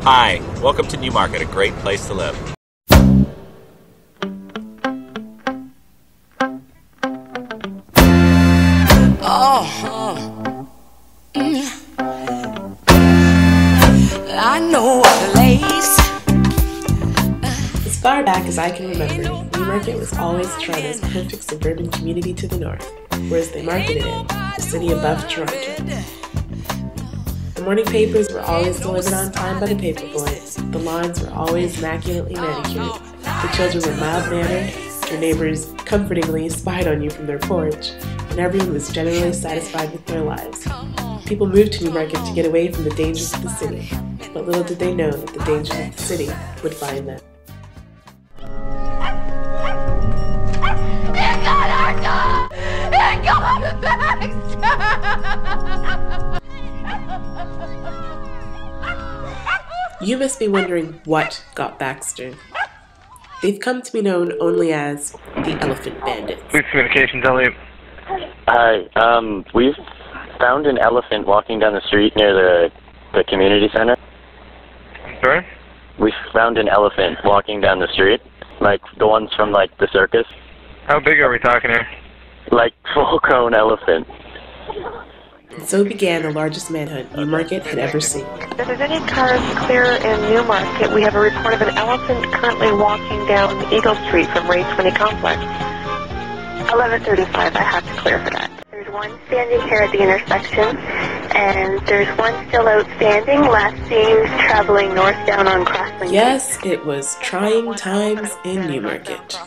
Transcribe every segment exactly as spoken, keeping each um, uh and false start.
Hi, welcome to Newmarket, a great place to live. Oh, mm. I know a place. As far back as I can remember, Newmarket was always Toronto's perfect suburban community to the north, whereas they marketed it the city above Toronto. The morning papers were always delivered on time by the paperboy, the lawns were always immaculately manicured, the children were mild-mannered, your neighbors comfortingly spied on you from their porch, and everyone was generally satisfied with their lives. People moved to Newmarket to get away from the dangers of the city, but little did they know that the dangers of the city would find them. It got our dog! It got Baxter! You must be wondering what got Baxter. They've come to be known only as the Elephant Bandits. Police Communications, Elliot. Hi, um, we've found an elephant walking down the street near the, the community center. Sorry? We found an elephant walking down the street, like the ones from, like, the circus. How big are we talking here? Like, full-grown elephant. And so began the largest manhunt Newmarket had ever seen. If there's any cars clear in Newmarket, we have a report of an elephant currently walking down Eagle Street from Ray twenty Complex. eleven thirty-five, I have to clear for that. There's one standing here at the intersection, and there's one still outstanding, last seen traveling northbound on Crosslink. Yes, it was trying times in Newmarket.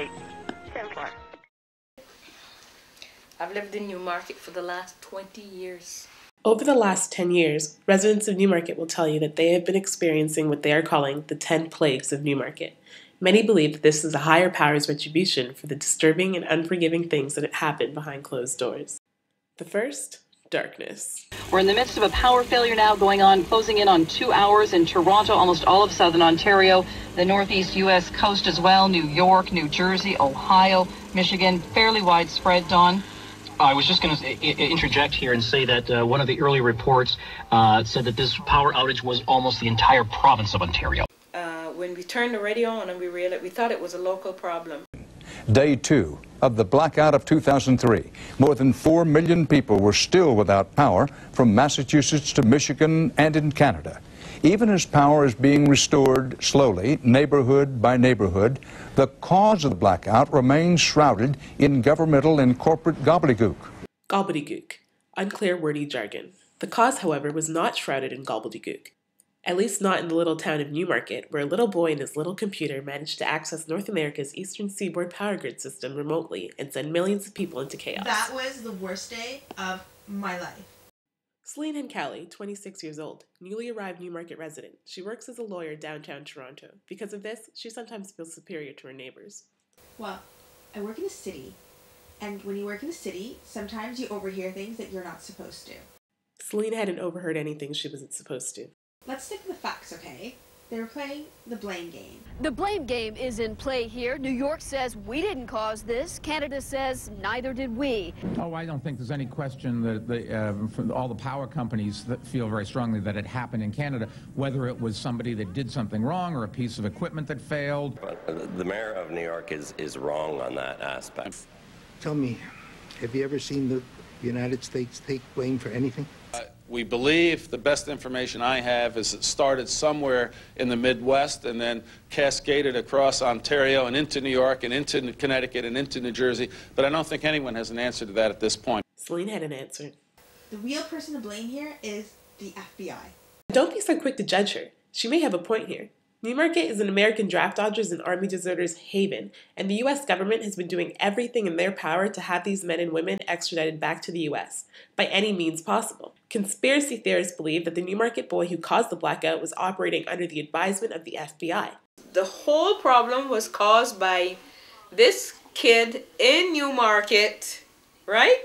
I've lived in Newmarket for the last twenty years. Over the last ten years, residents of Newmarket will tell you that they have been experiencing what they are calling the ten plagues of Newmarket. Many believe that this is a higher power's retribution for the disturbing and unforgiving things that have happened behind closed doors. The first, darkness. We're in the midst of a power failure now going on, closing in on two hours in Toronto, almost all of southern Ontario, the northeast U S coast as well, New York, New Jersey, Ohio, Michigan, fairly widespread, Don. I was just going to interject here and say that uh, one of the early reports uh, said that this power outage was almost the entire province of Ontario. Uh, when we turned the radio on and we realized, we thought it was a local problem. Day two of the blackout of two thousand three. More than four million people were still without power from Massachusetts to Michigan and in Canada. Even as power is being restored slowly, neighborhood by neighborhood, the cause of the blackout remains shrouded in governmental and corporate gobbledygook. Gobbledygook. Unclear wordy jargon. The cause, however, was not shrouded in gobbledygook. At least not in the little town of Newmarket, where a little boy and his little computer managed to access North America's eastern seaboard power grid system remotely and send millions of people into chaos. That was the worst day of my life. Celine Hankali, twenty-six years old, newly arrived Newmarket resident. She works as a lawyer downtown Toronto. Because of this, she sometimes feels superior to her neighbors. Well, I work in a city, and when you work in a city, sometimes you overhear things that you're not supposed to. Celine hadn't overheard anything she wasn't supposed to. Let's stick to the facts, okay? They were playing the blame game. The blame game is in play here. New York says we didn't cause this. Canada says neither did we. Oh, I don't think there's any question that the, uh, from all the power companies that feel very strongly that it happened in Canada, whether it was somebody that did something wrong or a piece of equipment that failed. The mayor of New York is, is wrong on that aspect. Tell me, have you ever seen the United States take blame for anything? Uh, we believe the best information I have is it started somewhere in the Midwest and then cascaded across Ontario and into New York and into Connecticut and into New Jersey, but I don't think anyone has an answer to that at this point. Celine had an answer. The real person to blame here is the F B I. Don't be so quick to judge her. She may have a point here. Newmarket is an American draft dodgers and army deserters' haven, and the U S government has been doing everything in their power to have these men and women extradited back to the U S by any means possible. Conspiracy theorists believe that the Newmarket boy who caused the blackout was operating under the advisement of the F B I. The whole problem was caused by this kid in Newmarket, right,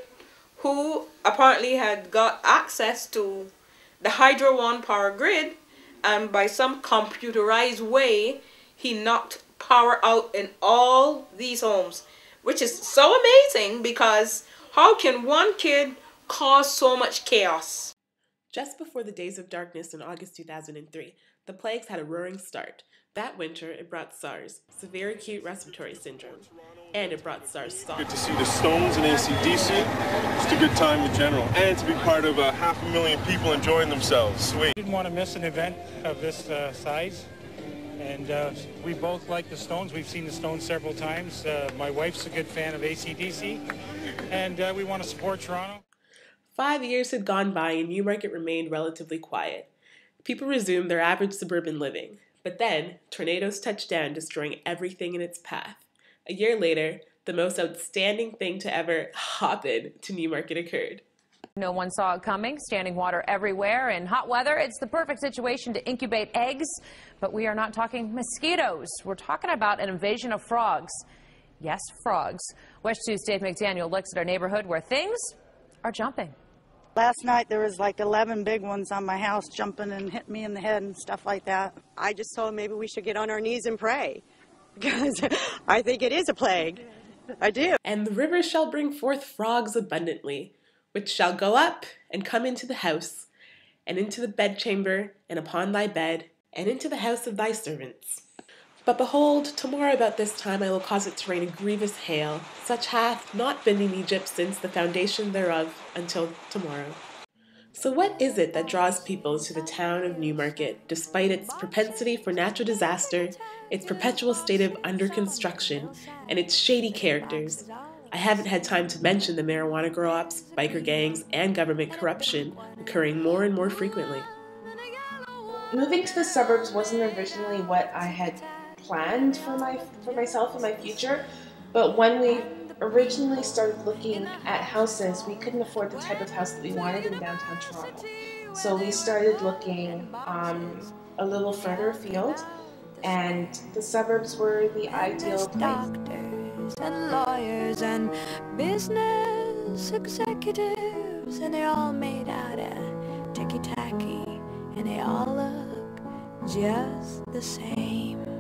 who apparently had got access to the Hydro One power grid, and by some computerized way, he knocked power out in all these homes, which is so amazing because how can one kid cause so much chaos? Just before the days of darkness in August two thousand three, the plagues had a roaring start. That winter, it brought SARS, severe acute respiratory syndrome, and it brought SARS-SARS. Good to see the Stones and A C D C. Just a good time in general, and to be part of a half a million people enjoying themselves. Sweet. Didn't want to miss an event of this uh, size, and uh, we both like the Stones. We've seen the Stones several times. Uh, my wife's a good fan of A C D C, and uh, we want to support Toronto. Five years had gone by and Newmarket remained relatively quiet. People resumed their average suburban living. But then, tornadoes touched down, destroying everything in its path. A year later, the most outstanding thing to ever happen to Newmarket occurred. No one saw it coming. Standing water everywhere. In hot weather, it's the perfect situation to incubate eggs. But we are not talking mosquitoes. We're talking about an invasion of frogs. Yes, frogs. West two's Dave McDaniel looks at our neighborhood where things are jumping. Last night there was like eleven big ones on my house jumping and hitting me in the head and stuff like that. I just thought maybe we should get on our knees and pray, because I think it is a plague. I do. And the river shall bring forth frogs abundantly, which shall go up and come into the house, and into the bedchamber, and upon thy bed, and into the house of thy servants. But behold, tomorrow about this time I will cause it to rain a grievous hail, such hath not been in Egypt since the foundation thereof until tomorrow. So what is it that draws people to the town of Newmarket, despite its propensity for natural disaster, its perpetual state of under construction, and its shady characters? I haven't had time to mention the marijuana grow-ops, biker gangs, and government corruption occurring more and more frequently. Moving to the suburbs wasn't originally what I had planned for my for myself and my future, but when we originally started looking at houses, we couldn't afford the type of house that we wanted in downtown Toronto. So we started looking um, a little further afield, and the suburbs were the ideal place. Doctors and lawyers and business executives, and they're all made out of ticky-tacky, and they all look just the same.